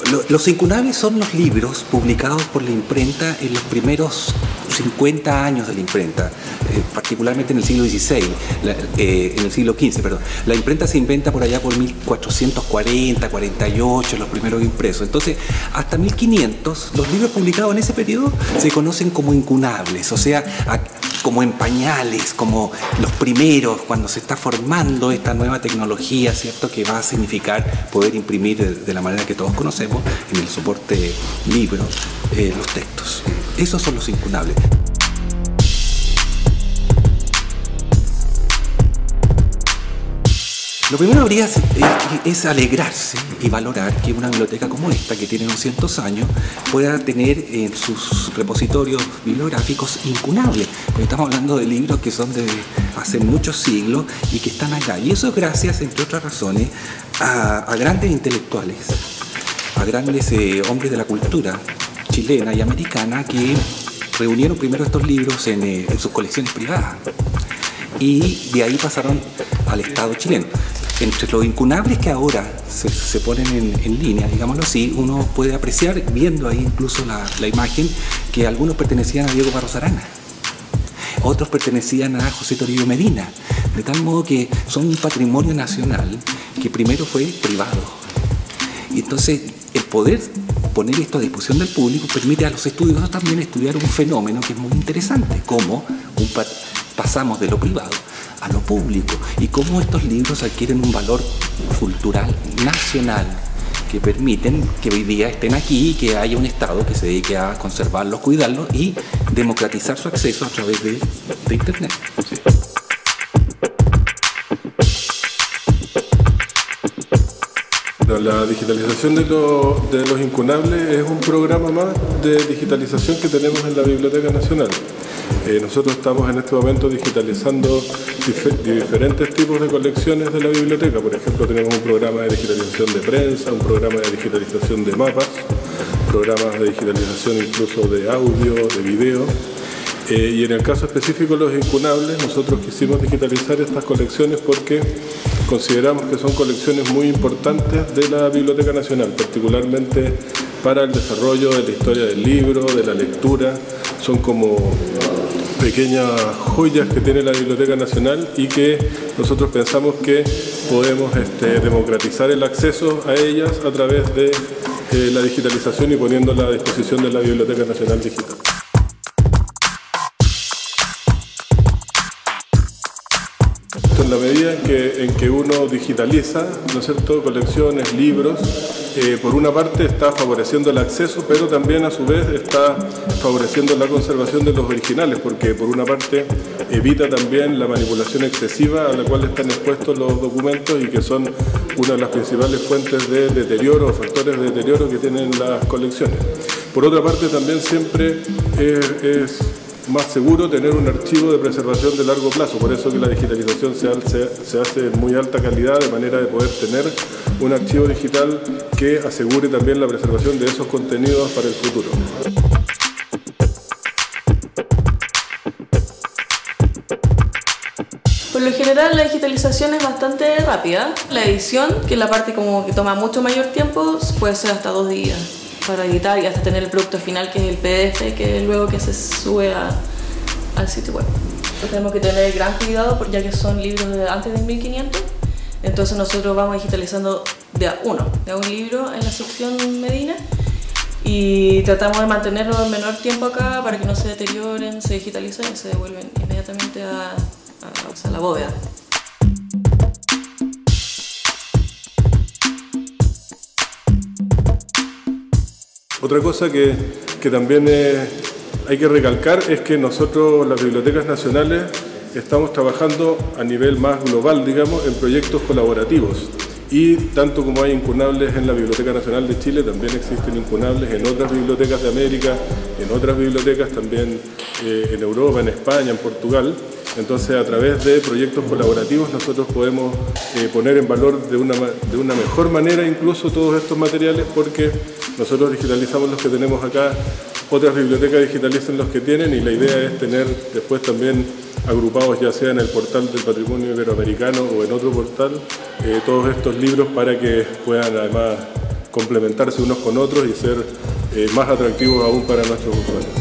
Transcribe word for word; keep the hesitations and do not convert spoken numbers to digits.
Lo, los incunables son los libros publicados por la imprenta en los primeros cincuenta años de la imprenta, eh, particularmente en el siglo dieciséis, la, eh, en el siglo quince, perdón. La imprenta se inventa por allá por mil cuatrocientos cuarenta, cuarenta y ocho, los primeros impresos. Entonces, hasta mil quinientos, los libros publicados en ese periodo se conocen como incunables, o sea, a, como en pañales, como los primeros, cuando se está formando esta nueva tecnología, ¿cierto?, que va a significar poder imprimir de, de la manera que todos conocemos, en el soporte libro, eh, los textos. Esos son los incunables. Lo primero habría es, es alegrarse y valorar que una biblioteca como esta, que tiene doscientos años, pueda tener en sus repositorios bibliográficos incunables. Porque estamos hablando de libros que son de hace muchos siglos y que están acá. Y eso es gracias, entre otras razones, a, a grandes intelectuales, a grandes eh, hombres de la cultura chilena y americana que reunieron primero estos libros en, eh, en sus colecciones privadas. Y de ahí pasaron al Estado chileno. Entre los incunables que ahora se, se ponen en, en línea, digámoslo así, uno puede apreciar, viendo ahí incluso la, la imagen, que algunos pertenecían a Diego Barros Arana, otros pertenecían a José Toribio Medina, de tal modo que son un patrimonio nacional que primero fue privado. Y entonces el poder poner esto a disposición del público permite a los estudiosos también estudiar un fenómeno que es muy interesante, como un pasamos de lo privado a lo público y cómo estos libros adquieren un valor cultural nacional que permiten que hoy día estén aquí y que haya un Estado que se dedique a conservarlos, cuidarlos y democratizar su acceso a través de, de Internet. Sí. La digitalización de, lo, de los incunables es un programa más de digitalización que tenemos en la Biblioteca Nacional. Eh, nosotros estamos en este momento digitalizando dif diferentes tipos de colecciones de la biblioteca. Por ejemplo, tenemos un programa de digitalización de prensa, un programa de digitalización de mapas, programas de digitalización incluso de audio, de video. Eh, y en el caso específico de los incunables, nosotros quisimos digitalizar estas colecciones porque consideramos que son colecciones muy importantes de la Biblioteca Nacional, particularmente para el desarrollo de la historia del libro, de la lectura. Son como pequeñas joyas que tiene la Biblioteca Nacional y que nosotros pensamos que podemos este, democratizar el acceso a ellas a través de eh, la digitalización y poniéndola a disposición de la Biblioteca Nacional Digital. En la medida en que, en que uno digitaliza, ¿no es cierto?, colecciones, libros, eh, por una parte está favoreciendo el acceso, pero también a su vez está favoreciendo la conservación de los originales, porque por una parte evita también la manipulación excesiva a la cual están expuestos los documentos y que son una de las principales fuentes de deterioro o factores de deterioro que tienen las colecciones. Por otra parte también siempre es, es más seguro tener un archivo de preservación de largo plazo, por eso que la digitalización se hace, se hace en muy alta calidad, de manera de poder tener un archivo digital que asegure también la preservación de esos contenidos para el futuro. Por lo general la digitalización es bastante rápida. La edición, que es la parte como que toma mucho mayor tiempo, puede ser hasta dos días para editar y hasta tener el producto final, que es el P D F, que es luego que se sube a, al sitio web. Entonces tenemos que tener gran cuidado, ya que son libros de antes de mil quinientos, entonces nosotros vamos digitalizando de a uno, de a un libro en la sección Medina, y tratamos de mantenerlo el menor tiempo acá para que no se deterioren, se digitalizan y se devuelven inmediatamente a, a, o sea, a la bóveda. Otra cosa que, que también eh, hay que recalcar es que nosotros, las bibliotecas nacionales, estamos trabajando a nivel más global, digamos, en proyectos colaborativos. Y tanto como hay incunables en la Biblioteca Nacional de Chile, también existen incunables en otras bibliotecas de América, en otras bibliotecas también eh, en Europa, en España, en Portugal. Entonces, a través de proyectos colaborativos nosotros podemos eh, poner en valor de una, de una mejor manera incluso todos estos materiales, porque nosotros digitalizamos los que tenemos acá, otras bibliotecas digitalizan los que tienen, y la idea es tener después también agrupados, ya sea en el portal del Patrimonio Iberoamericano o en otro portal, eh, todos estos libros para que puedan además complementarse unos con otros y ser eh, más atractivos aún para nuestros usuarios.